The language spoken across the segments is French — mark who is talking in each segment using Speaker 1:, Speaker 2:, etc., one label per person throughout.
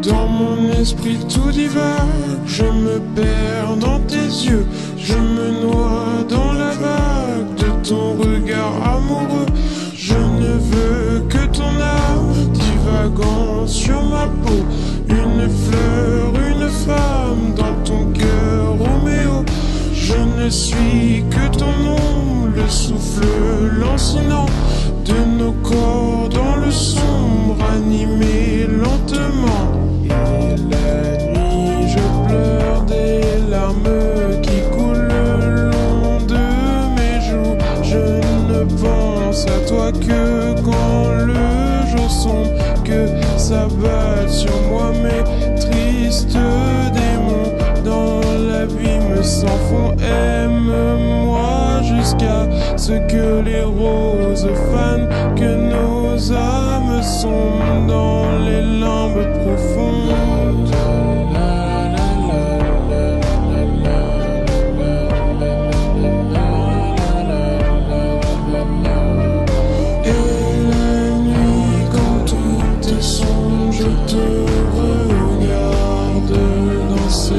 Speaker 1: Dans mon esprit tout divague, je me perds dans tes yeux, je me noie dans la vague de ton regard amoureux. Je ne veux que ton âme divagant sur ma peau, une fleur, une femme dans ton cœur, Roméo. Je ne suis que ton ombre, le souffle lancinant de nos corps dans le sombre, animé lentement. Et la nuit, je pleure des larmes qui coulent le long de mes joues. Je ne pense à toi que quand le jour sombre, que s'abattent sur moi mes tristes démons. Dans l'abîme sans fond, aime-moi jusqu'à ce que les roses fanent, que nos âmes sont dans les limbes profondes. Et la nuit, quand tout est sombre, je te regarde danser.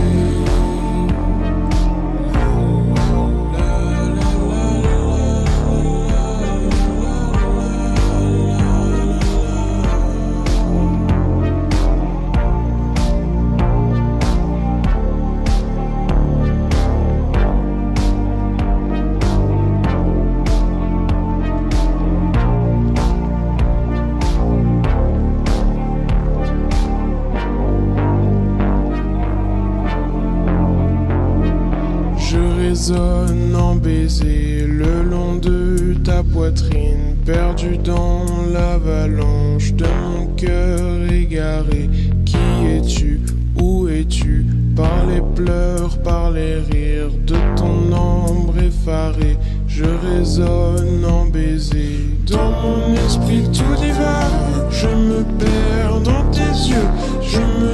Speaker 1: Résonne en baiser le long de ta poitrine, perdu dans l'avalanche de mon cœur égaré. Qui es-tu? Où es-tu? Par les pleurs, par les rires de ton ombre effarée, je résonne en baiser. Dans mon esprit tout divague, je me perds dans tes yeux, je me